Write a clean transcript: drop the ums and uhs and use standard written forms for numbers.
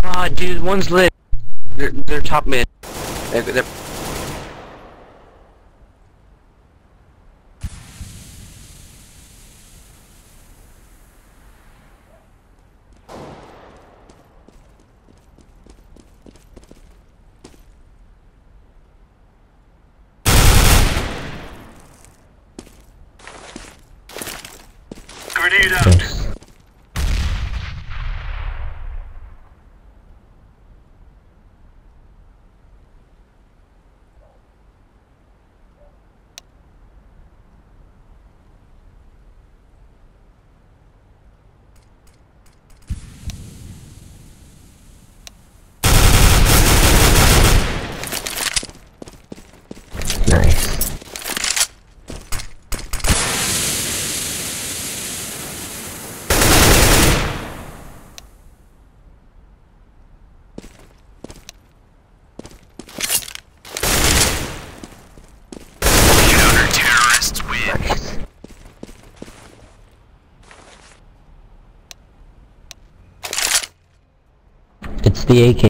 god, dude, one's lit. They're top mid. They're Grenade out. Nice. Counter-terrorists win. Nice. It's the AK.